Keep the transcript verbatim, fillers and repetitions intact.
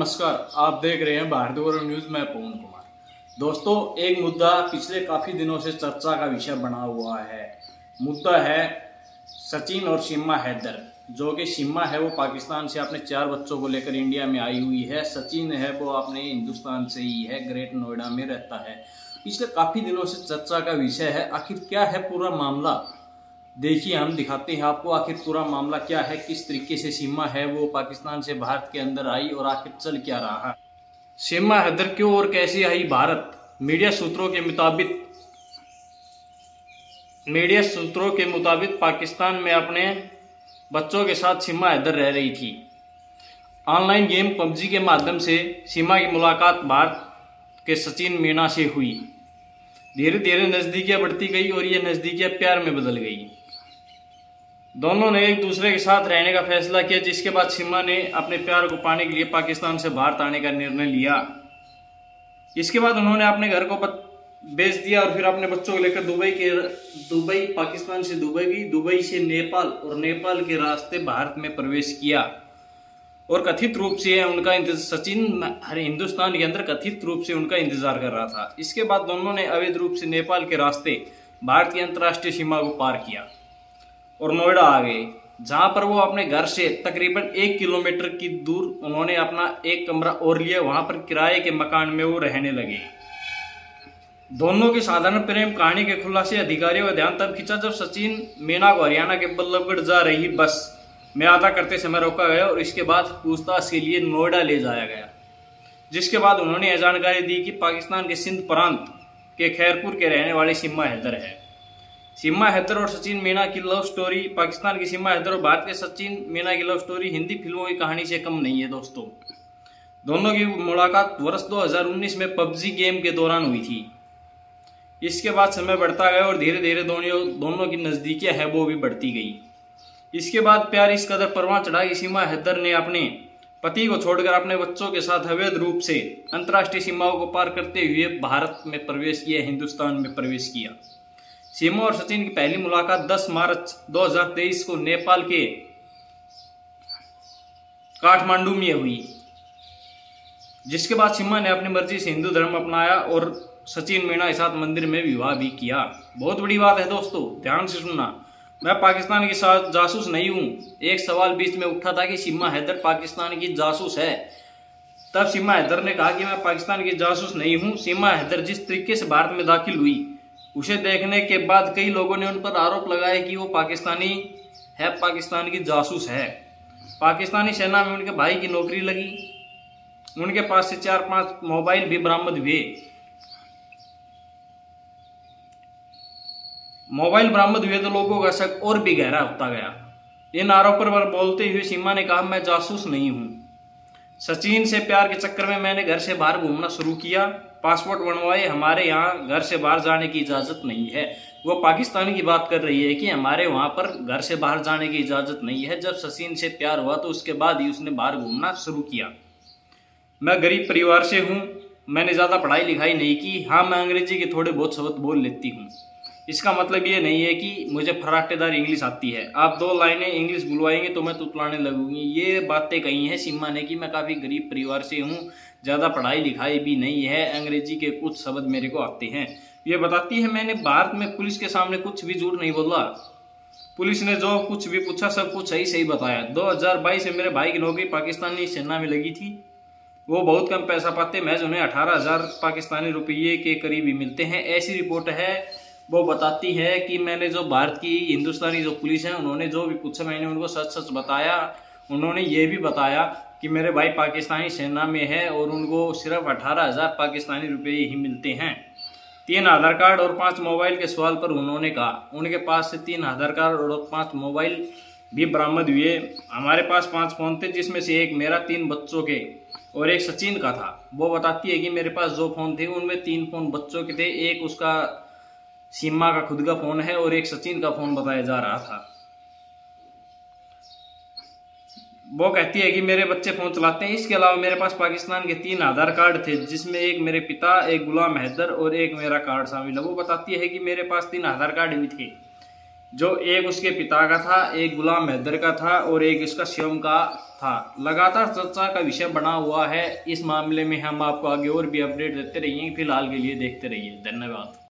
नमस्कार, आप देख रहे हैं भारतीय गौरव न्यूज में पवन कुमार। दोस्तों, एक मुद्दा पिछले काफी दिनों से चर्चा का विषय बना हुआ है। मुद्दा है सचिन और सीमा हैदर। जो कि सीमा है वो पाकिस्तान से अपने चार बच्चों को लेकर इंडिया में आई हुई है। सचिन है वो अपने हिंदुस्तान से ही है, ग्रेट नोएडा में रहता है। पिछले काफी दिनों से चर्चा का विषय है। आखिर क्या है पूरा मामला, देखिए हम दिखाते हैं आपको आखिर पूरा मामला क्या है, किस तरीके से सीमा है वो पाकिस्तान से भारत के अंदर आई और आखिर चल क्या रहा है। सीमा हैदर क्यों और कैसे आई भारत? मीडिया सूत्रों के मुताबिक मीडिया सूत्रों के मुताबिक पाकिस्तान में अपने बच्चों के साथ सीमा हैदर रह रही थी। ऑनलाइन गेम पबजी के माध्यम से सीमा की मुलाकात भारत के सचिन मीना से हुई। धीरे धीरे नजदीकियां बढ़ती गई और ये नजदीकियां प्यार में बदल गई। दोनों ने एक दूसरे के साथ रहने का फैसला किया, जिसके बाद सीमा ने अपने प्यार को पाने के लिए पाकिस्तान से भारत आने का निर्णय लिया। इसके बाद उन्होंने अपने घर को बेच दिया और फिर अपने बच्चों को लेकर दुबई के दुबई पाकिस्तान से दुबई गई, दुबई से नेपाल और नेपाल के रास्ते भारत में प्रवेश किया। और कथित रूप से उनका सचिन हर हिंदुस्तान के अंदर कथित रूप से उनका इंतजार कर रहा था। इसके बाद दोनों ने अवैध रूप से नेपाल के रास्ते भारत की अंतर्राष्ट्रीय सीमा को पार किया और नोएडा आ गए, जहां पर वो अपने घर से तकरीबन एक किलोमीटर की दूर उन्होंने अपना एक कमरा और लिया। वहां पर किराए के मकान में वो रहने लगे। दोनों की साधारण प्रेम कहानी के खुलासे अधिकारियों का ध्यान तब खींचा जब सचिन मीना को हरियाणा के बल्लभगढ़ जा रही बस में अदा करते समय रोका गया और इसके बाद पूछताछ के लिए नोएडा ले जाया गया। जिसके बाद उन्होंने यह जानकारी दी कि पाकिस्तान के सिंध प्रांत के खैरपुर के रहने वाले सीमा हैदर है। सीमा हैदर और सचिन मीना की लव स्टोरी, पाकिस्तान की सीमा हैदर और भारत के सचिन मीना की लव स्टोरी हिंदी फिल्मों की कहानी से कम नहीं है। दोस्तों, दोनों की मुलाकात वर्ष दो हज़ार उन्नीस में पबजी गेम के दौरान हुई थी। इसके बाद समय बढ़ता गया और धीरे धीरे दोनों दोनों की नजदीकियां है वो भी बढ़ती गई। इसके बाद प्यार इस कदर परवान चढ़ा कि सीमा हैदर ने अपने पति को छोड़कर अपने बच्चों के साथ अवैध रूप से अंतर्राष्ट्रीय सीमाओं को पार करते हुए भारत में प्रवेश किया, हिंदुस्तान में प्रवेश किया। सीमा और सचिन की पहली मुलाकात दस मार्च दो हज़ार तेईस को नेपाल के काठमांडू में हुई। जिसके बाद सीमा ने अपनी मर्जी से हिंदू धर्म अपनाया और सचिन मीना के साथ मंदिर में विवाह भी किया। बहुत बड़ी बात है दोस्तों, ध्यान से सुनना। मैं पाकिस्तान की जासूस नहीं हूं। एक सवाल बीच में उठा था कि सीमा हैदर पाकिस्तान की जासूस है। तब सीमा हैदर ने कहा कि मैं पाकिस्तान की जासूस नहीं हूं। सीमा हैदर जिस तरीके से भारत में दाखिल हुई उसे देखने के बाद कई लोगों ने उन पर आरोप लगाया कि वो पाकिस्तानी है, पाकिस्तान की जासूस है। पाकिस्तानी सेना में उनके भाई की नौकरी लगी। उनके पास से चार पांच मोबाइल भी बरामद हुए। मोबाइल बरामद हुए तो लोगों का शक और भी गहरा होता गया। इन आरोपों पर बोलते हुए सीमा ने कहा, मैं जासूस नहीं हूं। सचिन से प्यार के चक्कर में मैंने घर से बाहर घूमना शुरू किया। पासपोर्ट बनवाए, हमारे यहाँ घर से बाहर जाने की इजाजत नहीं है। वो पाकिस्तानी की बात कर रही है कि हमारे वहां पर घर से बाहर जाने की इजाजत नहीं है। जब सचिन से प्यार हुआ तो उसके बाद ही उसने बाहर घूमना शुरू किया। मैं गरीब परिवार से हूँ, मैंने ज्यादा पढ़ाई लिखाई नहीं की। हाँ, मैं अंग्रेजी के थोड़े बहुत शब्द बोल लेती हूँ। इसका मतलब ये नहीं है कि मुझे फराटेदार इंग्लिश आती है। आप दो लाइनें इंग्लिश बुलवाएंगे तो मैं तुतलाने लगूंगी। ये बातें कही हैं सीमा ने कि मैं काफी गरीब परिवार से हूँ, ज्यादा पढ़ाई लिखाई भी नहीं है, अंग्रेजी के कुछ शब्द मेरे को आते हैं। ये बताती है मैंने भारत में पुलिस के सामने कुछ भी झूठ नहीं बोला। पुलिस ने जो कुछ भी पूछा सब कुछ सही सही बताया। दो हज़ार बाईस में मेरे भाई की नौकरी पाकिस्तानी सेना में लगी थी। वो बहुत कम पैसा पाते, महज उन्हें अठारह हजार पाकिस्तानी रुपये के करीब ही मिलते हैं। ऐसी रिपोर्ट है। वो बताती है कि मैंने जो भारत की हिंदुस्तानी जो पुलिस है उन्होंने जो भी पूछा मैंने उनको सच सच बताया। उन्होंने ये भी बताया कि मेरे भाई पाकिस्तानी सेना में है और उनको सिर्फ अठारह हजार पाकिस्तानी रुपये ही मिलते हैं। तीन आधार कार्ड और पांच मोबाइल के सवाल पर उन्होंने कहा उनके पास से तीन आधार कार्ड और पांच मोबाइल भी बरामद हुए। हमारे पास पांच फोन थे, जिसमें से एक मेरा, तीन बच्चों के और एक सचिन का था। वो बताती है कि मेरे पास जो फोन थे उनमें तीन फोन बच्चों के थे, एक उसका सीमा का खुद का फोन है और एक सचिन का फोन बताया जा रहा था। वो कहती है कि मेरे बच्चे फोन चलाते हैं। इसके अलावा मेरे पास पाकिस्तान के तीन आधार कार्ड थे, जिसमें एक मेरे पिता, एक गुलाम हैदर और एक मेरा कार्ड शामिल है। वो बताती है कि मेरे पास तीन आधार कार्ड भी थे, जो एक उसके पिता का था, एक गुलाम हैदर का था और एक इसका शिवम का था, लगातार चर्चा का विषय बना हुआ है। इस मामले में हम आपको आगे और भी अपडेट देते रहेंगे। फिलहाल के लिए देखते रहिए। धन्यवाद।